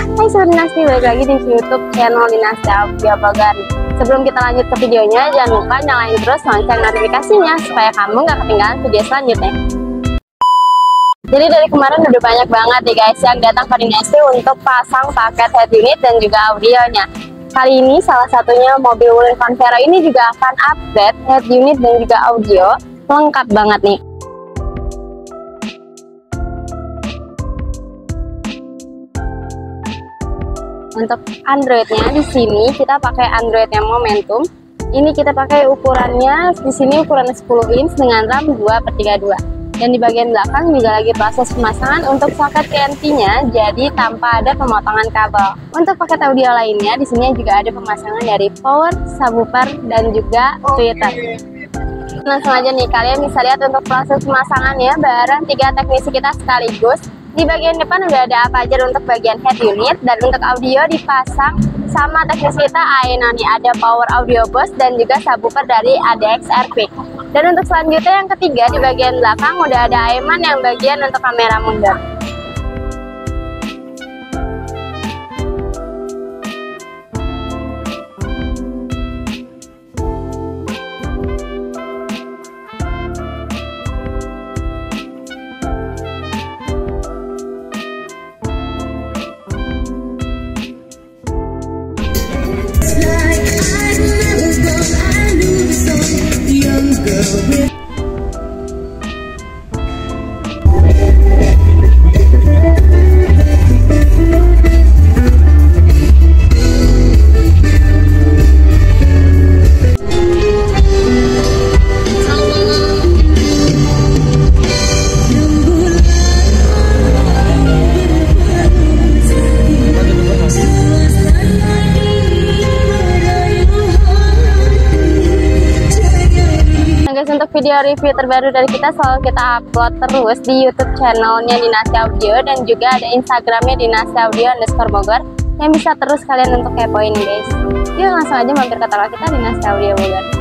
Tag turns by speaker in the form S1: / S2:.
S1: Hai Sobat Dinasti, balik lagi di YouTube channel Dinasti Audio Bogor. Sebelum kita lanjut ke videonya, jangan lupa nyalain terus lonceng notifikasinya supaya kamu gak ketinggalan video selanjutnya. Jadi dari kemarin udah banyak banget nih guys yang datang ke Dinasti untuk pasang paket head unit dan juga audionya. Kali ini salah satunya mobil Wuling Convero ini juga akan update head unit dan juga audio lengkap banget nih. Untuk Androidnya di sini kita pakai Android yang Momentum. Ini kita pakai ukurannya di sini ukuran 10 inch dengan RAM 2/32. Dan di bagian belakang juga lagi proses pemasangan untuk soket TNT-nya, jadi tanpa ada pemotongan kabel. Untuk paket audio lainnya di sini juga ada pemasangan dari power, subwoofer dan juga tweeter. Langsung aja nih, kalian bisa lihat untuk proses pemasangannya bareng 3 teknisi kita sekaligus. Di bagian depan udah ada apa aja untuk bagian head unit, dan untuk audio dipasang sama teknisi kita Aena nih, ada power audio boost dan juga subwoofer dari ADX Airpeak. Dan untuk selanjutnya yang ketiga di bagian belakang udah ada Aiman yang bagian untuk kamera mundur. Untuk video review terbaru dari kita selalu kita upload terus di YouTube channelnya Dinasti Audio, dan juga ada Instagramnya Dinasti Audio _Bogor yang bisa terus kalian untuk kepoin guys. Yuk langsung aja mampir ke toko kita Dinasti Audio Bogor.